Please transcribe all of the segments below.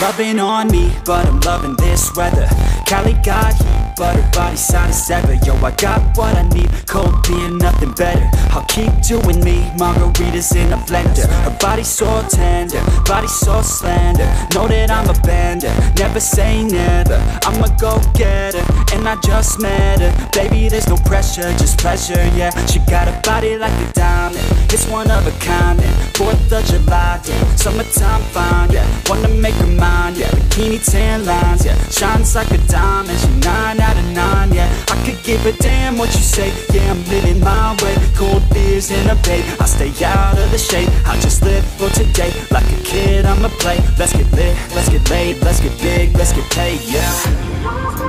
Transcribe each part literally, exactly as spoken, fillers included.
Loving on me, but I'm loving this weather. Cali got heat, but her body's hot as ever. Yo, I got what I need, cold beer, nothing better. I'll keep doing me, margaritas in a blender. Her body's so tender, body so slender. Know that I'm a bender, never say never. I'm a go-getter, and I just met her. Baby, there's no pressure, just pleasure, yeah. She got a body like a diamond, it's one of a kind, and fourth of July, yeah. Summertime fine, yeah. Wanna make her mine, yeah. Bikini tan lines, yeah. Shines like a diamond, she nine out of nine, yeah. I could give a damn what you say, yeah. I'm living my way, cold beers in a bay. I stay out of the shade, I just live for today. Like a kid, I'ma play. Let's get lit, let's get laid, let's get big, let's get paid, yeah.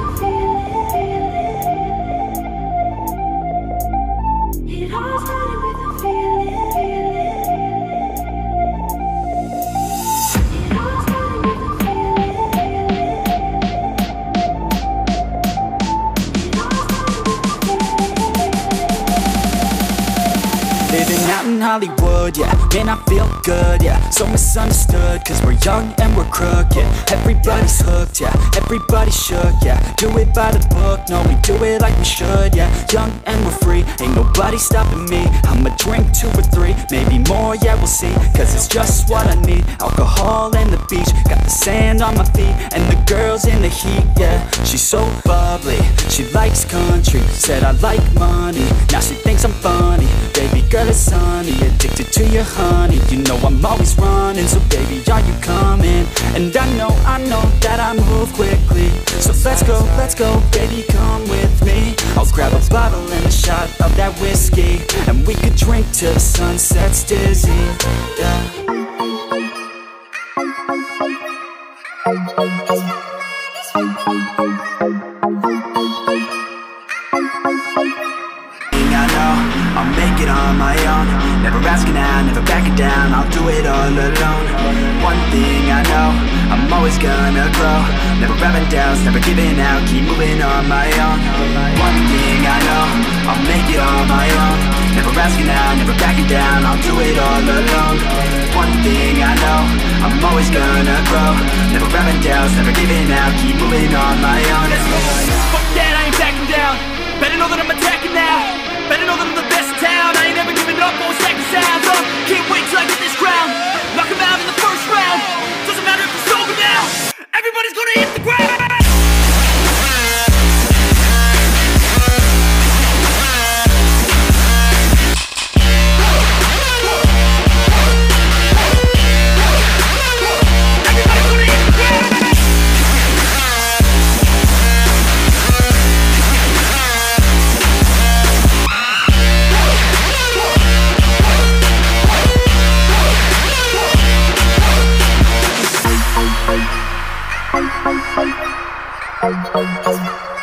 Living out in Hollywood, yeah, man, I feel good, yeah. So misunderstood, cause we're young and we're crook, yeah. Everybody's hooked, yeah, everybody shook, yeah. Do it by the book, no, we do it like we should, yeah. Young and we're free, ain't nobody stopping me. I'ma drink two or three, maybe more, yeah, we'll see. Cause it's just what I need, alcohol and the beach. Got the sand on my feet, and the girls in the heat, yeah. She's so bubbly, she likes country. Said I like money, now she thinks I'm funny. Baby girl, it's sunny, addicted to your honey. You know I'm always running, so baby, are you coming? And I know, I know that I move quickly. So let's go, let's go, baby, come with me. I'll grab a bottle and a shot of that whiskey, and we could drink till the sun sets dizzy, yeah. I know I'll make it on my own. Never asking out, never backing down. I'll do it all alone. One thing I know, I'm always gonna grow. Never having doubts, never giving out. Keep moving on my own. One thing I know, I'll make it on my own. Never asking out, never backing down. I'll do it all alone. One thing I know, I'm always gonna grow. Never having doubts, never giving out. Keep moving on my own. Fuck that, I ain't backing down. Better know that I'm attacking now. Better know that I'm the best in town. I ain't never giving up on second sounds. uh, Can't wait till I get this crown. Knock him out in the first round. Doesn't matter if it's over now. Everybody's gonna hit the ground. Thank you.